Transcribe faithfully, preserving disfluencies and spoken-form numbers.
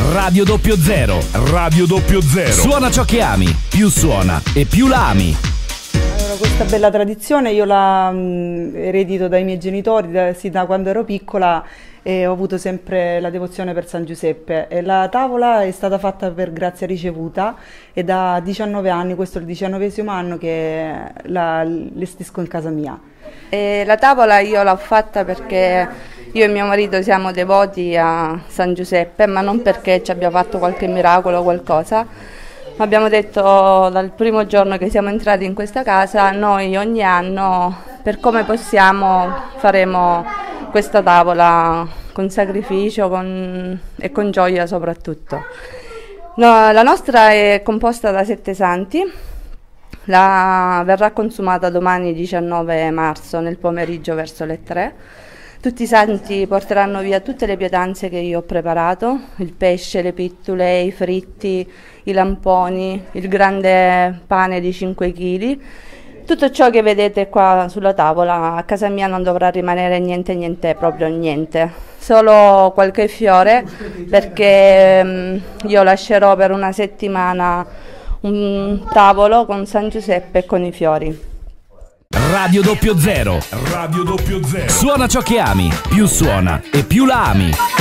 Radio doppio zero. Radio doppio zero. Suona ciò che ami, più suona e più la ami. Allora, questa bella tradizione io la mh, eredito dai miei genitori, da, sì, da quando ero piccola, e ho avuto sempre la devozione per San Giuseppe. E la tavola è stata fatta per grazia ricevuta e da diciannove anni, questo è il diciannovesimo anno che la allestisco in casa mia. E la tavola io l'ho fatta perché io e mio marito siamo devoti a San Giuseppe, ma non perché ci abbia fatto qualche miracolo o qualcosa. Abbiamo detto dal primo giorno che siamo entrati in questa casa, noi ogni anno, per come possiamo, faremo questa tavola con sacrificio con, e con gioia soprattutto. No, la nostra è composta da sette santi, la, verrà consumata domani diciannove marzo nel pomeriggio verso le tre. Tutti i santi porteranno via tutte le pietanze che io ho preparato, il pesce, le pittule, i fritti, i lamponi, il grande pane di cinque chili. Tutto ciò che vedete qua sulla tavola, a casa mia non dovrà rimanere niente, niente, proprio niente. Solo qualche fiore, perché um, io lascerò per una settimana un tavolo con San Giuseppe e con i fiori. Radio doppio zero. Radio doppio zero. Suona ciò che ami, più suona e più la ami.